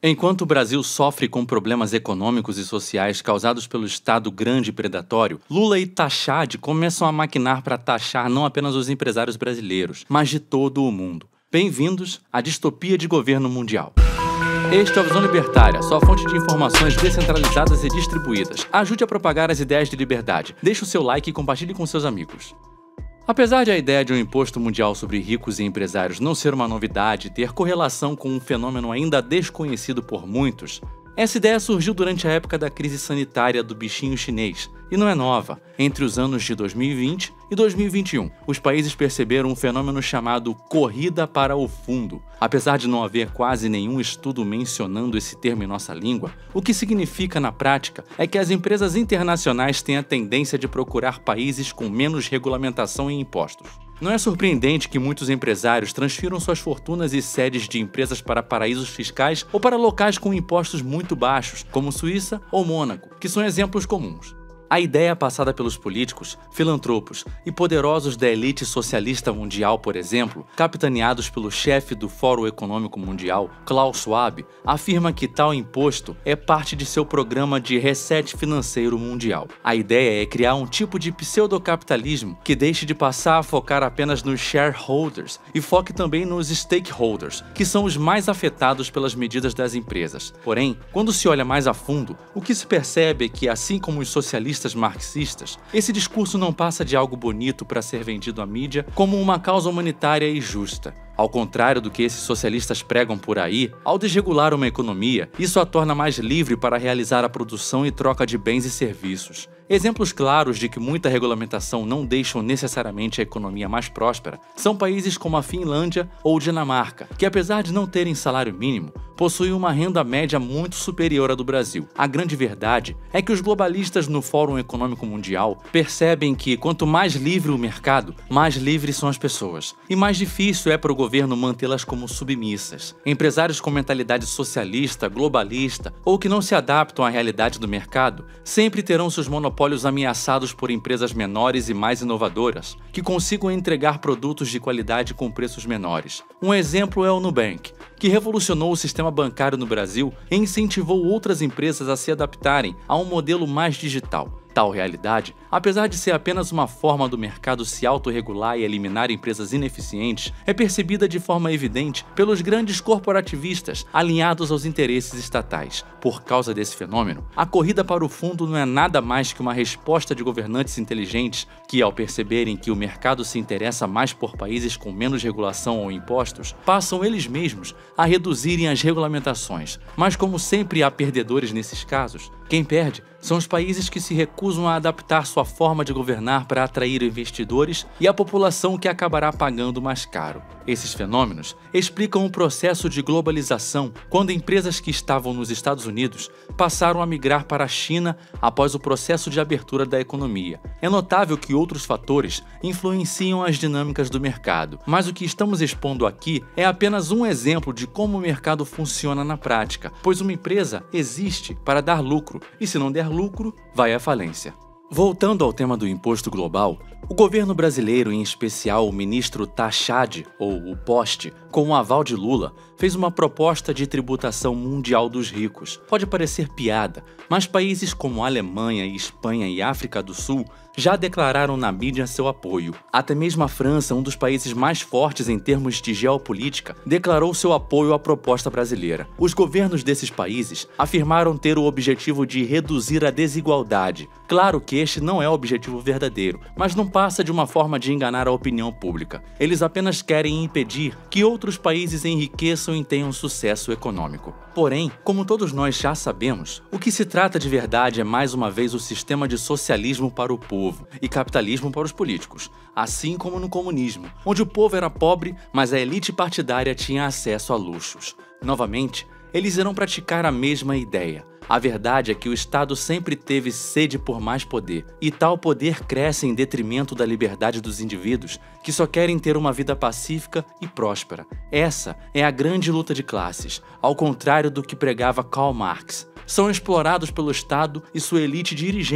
Enquanto o Brasil sofre com problemas econômicos e sociais causados pelo Estado grande e predatório, Lula e Tachad começam a maquinar para taxar não apenas os empresários brasileiros, mas de todo o mundo. Bem-vindos à distopia de governo mundial. Este é o Visão Libertária, sua fonte de informações descentralizadas e distribuídas. Ajude a propagar as ideias de liberdade. Deixe o seu like e compartilhe com seus amigos. Apesar de a ideia de um imposto mundial sobre ricos e empresários não ser uma novidade e ter correlação com um fenômeno ainda desconhecido por muitos, essa ideia surgiu durante a época da crise sanitária do bichinho chinês, e não é nova. Entre os anos de 2020 e 2021, os países perceberam um fenômeno chamado corrida para o fundo. Apesar de não haver quase nenhum estudo mencionando esse termo em nossa língua, o que significa na prática é que as empresas internacionais têm a tendência de procurar países com menos regulamentação e impostos. Não é surpreendente que muitos empresários transfiram suas fortunas e sedes de empresas para paraísos fiscais ou para locais com impostos muito baixos, como Suíça ou Mônaco, que são exemplos comuns. A ideia passada pelos políticos, filantropos e poderosos da elite socialista mundial, por exemplo, capitaneados pelo chefe do Fórum Econômico Mundial, Klaus Schwab, afirma que tal imposto é parte de seu programa de reset financeiro mundial. A ideia é criar um tipo de pseudocapitalismo que deixe de passar a focar apenas nos shareholders e foque também nos stakeholders, que são os mais afetados pelas medidas das empresas. Porém, quando se olha mais a fundo, o que se percebe é que, assim como os socialistas marxistas, esse discurso não passa de algo bonito para ser vendido à mídia como uma causa humanitária e justa. Ao contrário do que esses socialistas pregam por aí, ao desregular uma economia, isso a torna mais livre para realizar a produção e troca de bens e serviços. Exemplos claros de que muita regulamentação não deixam necessariamente a economia mais próspera são países como a Finlândia ou Dinamarca, que apesar de não terem salário mínimo, possuem uma renda média muito superior à do Brasil. A grande verdade é que os globalistas no Fórum Econômico Mundial percebem que quanto mais livre o mercado, mais livres são as pessoas, e mais difícil é para o governo mantê-las como submissas. Empresários com mentalidade socialista, globalista ou que não se adaptam à realidade do mercado sempre terão seus monopólios ameaçados por empresas menores e mais inovadoras que consigam entregar produtos de qualidade com preços menores. Um exemplo é o Nubank, que revolucionou o sistema bancário no Brasil e incentivou outras empresas a se adaptarem a um modelo mais digital. Tal realidade, apesar de ser apenas uma forma do mercado se autorregular e eliminar empresas ineficientes, é percebida de forma evidente pelos grandes corporativistas alinhados aos interesses estatais. Por causa desse fenômeno, a corrida para o fundo não é nada mais que uma resposta de governantes inteligentes que, ao perceberem que o mercado se interessa mais por países com menos regulação ou impostos, passam eles mesmos a reduzirem as regulamentações. Mas como sempre há perdedores nesses casos, quem perde são os países que se recusam a adaptar sua forma de governar para atrair investidores e a população que acabará pagando mais caro. Esses fenômenos explicam o processo de globalização quando empresas que estavam nos Estados Unidos passaram a migrar para a China após o processo de abertura da economia. É notável que outros fatores influenciam as dinâmicas do mercado, mas o que estamos expondo aqui é apenas um exemplo de como o mercado funciona na prática, pois uma empresa existe para dar lucro, e se não der lucro, vai à falência. Voltando ao tema do imposto global, o governo brasileiro, em especial o ministro Tachad, ou o Poste, com o aval de Lula, fez uma proposta de tributação mundial dos ricos. Pode parecer piada, mas países como Alemanha, Espanha e África do Sul já declararam na mídia seu apoio. Até mesmo a França, um dos países mais fortes em termos de geopolítica, declarou seu apoio à proposta brasileira. Os governos desses países afirmaram ter o objetivo de reduzir a desigualdade. Claro que este não é o objetivo verdadeiro, mas não passa de uma forma de enganar a opinião pública. Eles apenas querem impedir que outros países enriqueçam e tenham sucesso econômico. Porém, como todos nós já sabemos, o que se trata de verdade é mais uma vez o sistema de socialismo para o povo e capitalismo para os políticos, assim como no comunismo, onde o povo era pobre, mas a elite partidária tinha acesso a luxos. Novamente, eles irão praticar a mesma ideia. A verdade é que o Estado sempre teve sede por mais poder, e tal poder cresce em detrimento da liberdade dos indivíduos que só querem ter uma vida pacífica e próspera. Essa é a grande luta de classes, ao contrário do que pregava Karl Marx. São explorados pelo Estado e sua elite dirigente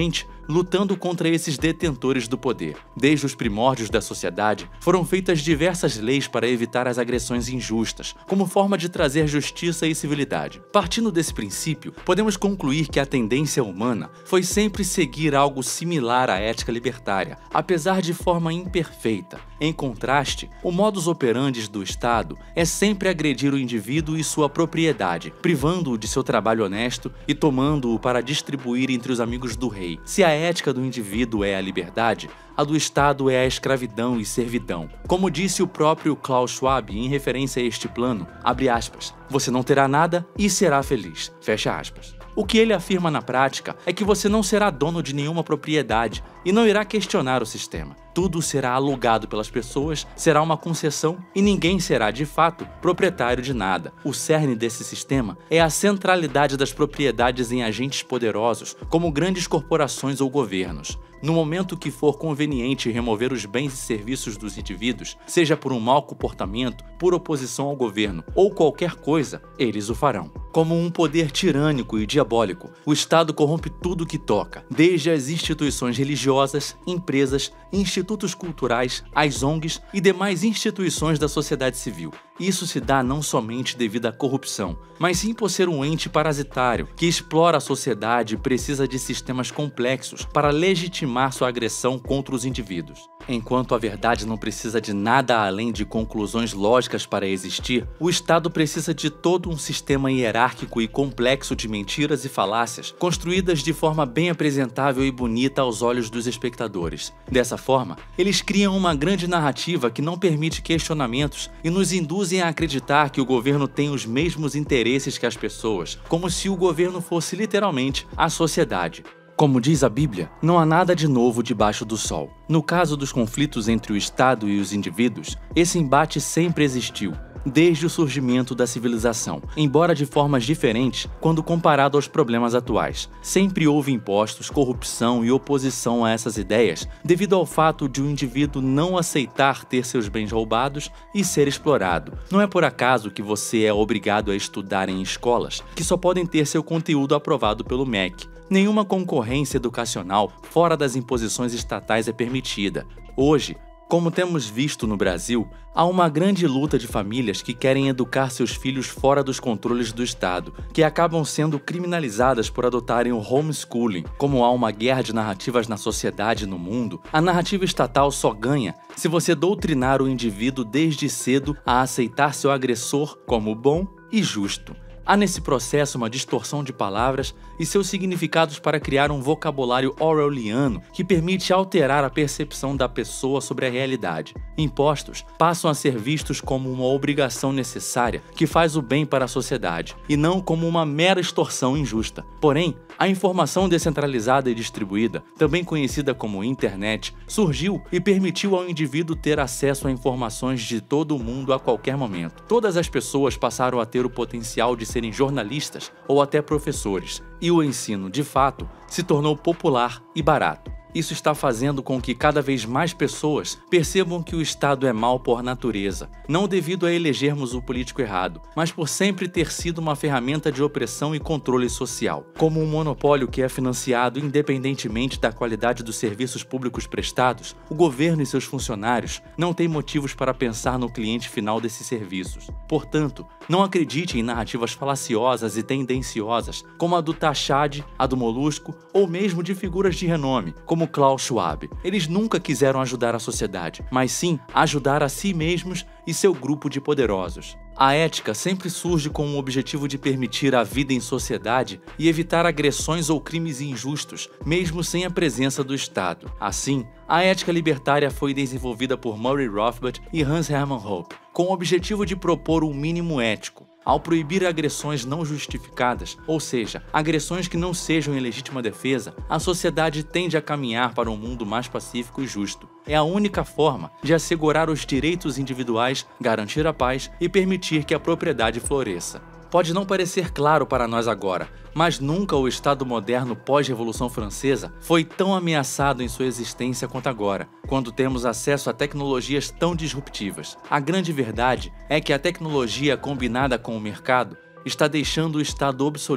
lutando contra esses detentores do poder. Desde os primórdios da sociedade, foram feitas diversas leis para evitar as agressões injustas, como forma de trazer justiça e civilidade. Partindo desse princípio, podemos concluir que a tendência humana foi sempre seguir algo similar à ética libertária, apesar de forma imperfeita. Em contraste, o modus operandi do Estado é sempre agredir o indivíduo e sua propriedade, privando-o de seu trabalho honesto e tomando-o para distribuir entre os amigos do rei. Se a ética do indivíduo é a liberdade, a do Estado é a escravidão e servidão. Como disse o próprio Klaus Schwab em referência a este plano, abre aspas, você não terá nada e será feliz, fecha aspas. O que ele afirma na prática é que você não será dono de nenhuma propriedade e não irá questionar o sistema. Tudo será alugado pelas pessoas, será uma concessão e ninguém será, de fato, proprietário de nada. O cerne desse sistema é a centralidade das propriedades em agentes poderosos, como grandes corporações ou governos. No momento que for conveniente remover os bens e serviços dos indivíduos, seja por um mau comportamento, por oposição ao governo ou qualquer coisa, eles o farão. Como um poder tirânico e diabólico, o Estado corrompe tudo que toca, desde as instituições religiosas, empresas, institutos culturais, as ONGs e demais instituições da sociedade civil. Isso se dá não somente devido à corrupção, mas sim por ser um ente parasitário que explora a sociedade e precisa de sistemas complexos para legitimar sua agressão contra os indivíduos. Enquanto a verdade não precisa de nada além de conclusões lógicas para existir, o Estado precisa de todo um sistema hierárquico e complexo de mentiras e falácias, construídas de forma bem apresentável e bonita aos olhos dos espectadores. Dessa forma, eles criam uma grande narrativa que não permite questionamentos e nos induzem a acreditar que o governo tem os mesmos interesses que as pessoas, como se o governo fosse literalmente a sociedade. Como diz a Bíblia, não há nada de novo debaixo do sol. No caso dos conflitos entre o Estado e os indivíduos, esse embate sempre existiu, desde o surgimento da civilização, embora de formas diferentes quando comparado aos problemas atuais. Sempre houve impostos, corrupção e oposição a essas ideias, devido ao fato de o indivíduo não aceitar ter seus bens roubados e ser explorado. Não é por acaso que você é obrigado a estudar em escolas que só podem ter seu conteúdo aprovado pelo MEC. Nenhuma concorrência educacional fora das imposições estatais é permitida. Hoje, como temos visto no Brasil, há uma grande luta de famílias que querem educar seus filhos fora dos controles do Estado, que acabam sendo criminalizadas por adotarem o homeschooling. Como há uma guerra de narrativas na sociedade e no mundo, a narrativa estatal só ganha se você doutrinar o indivíduo desde cedo a aceitar seu agressor como bom e justo. Há nesse processo uma distorção de palavras e seus significados para criar um vocabulário orwelliano que permite alterar a percepção da pessoa sobre a realidade. Impostos passam a ser vistos como uma obrigação necessária que faz o bem para a sociedade, e não como uma mera extorsão injusta. Porém, a informação descentralizada e distribuída, também conhecida como internet, surgiu e permitiu ao indivíduo ter acesso a informações de todo o mundo a qualquer momento. Todas as pessoas passaram a ter o potencial de serem jornalistas ou até professores, e o ensino, de fato, se tornou popular e barato. Isso está fazendo com que cada vez mais pessoas percebam que o Estado é mau por natureza, não devido a elegermos o político errado, mas por sempre ter sido uma ferramenta de opressão e controle social. Como um monopólio que é financiado independentemente da qualidade dos serviços públicos prestados, o governo e seus funcionários não têm motivos para pensar no cliente final desses serviços. Portanto, não acredite em narrativas falaciosas e tendenciosas como a do Tachad, a do Molusco ou mesmo de figuras de renome, como Klaus Schwab. Eles nunca quiseram ajudar a sociedade, mas sim ajudar a si mesmos e seu grupo de poderosos. A ética sempre surge com o objetivo de permitir a vida em sociedade e evitar agressões ou crimes injustos, mesmo sem a presença do Estado. Assim, a ética libertária foi desenvolvida por Murray Rothbard e Hans Hermann Hoppe, com o objetivo de propor um mínimo ético. Ao proibir agressões não justificadas, ou seja, agressões que não sejam em legítima defesa, a sociedade tende a caminhar para um mundo mais pacífico e justo. É a única forma de assegurar os direitos individuais, garantir a paz e permitir que a propriedade floresça. Pode não parecer claro para nós agora, mas nunca o Estado moderno pós-Revolução Francesa foi tão ameaçado em sua existência quanto agora, quando temos acesso a tecnologias tão disruptivas. A grande verdade é que a tecnologia combinada com o mercado está deixando o Estado obsoleto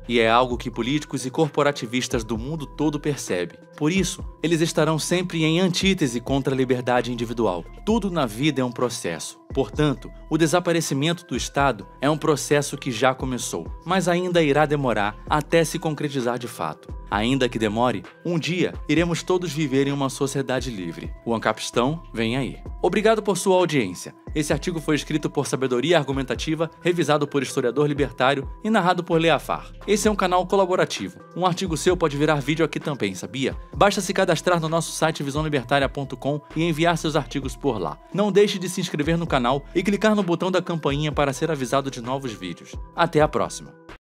e é algo que políticos e corporativistas do mundo todo percebem. Por isso, eles estarão sempre em antítese contra a liberdade individual. Tudo na vida é um processo. Portanto, o desaparecimento do Estado é um processo que já começou, mas ainda irá demorar até se concretizar de fato. Ainda que demore, um dia iremos todos viver em uma sociedade livre. O Ancapistão vem aí. Obrigado por sua audiência. Esse artigo foi escrito por Sabedoria Argumentativa, revisado por Historiador Libertário e narrado por Leafar. Esse é um canal colaborativo. Um artigo seu pode virar vídeo aqui também, sabia? Basta se cadastrar no nosso site visãolibertaria.com e enviar seus artigos por lá. Não deixe de se inscrever no canal e clicar no botão da campainha para ser avisado de novos vídeos. Até a próxima!